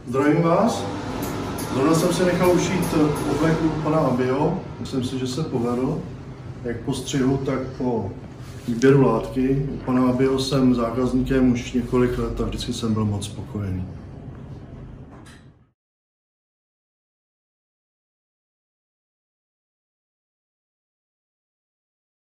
Zdravím vás. Zrovna jsem si nechal ušít oblek u pana Abiho. Myslím si, že se povedl. Jak po střihu, tak po výběru látky. U pana Abiho jsem zákazníkem už několik let a vždycky jsem byl moc spokojený.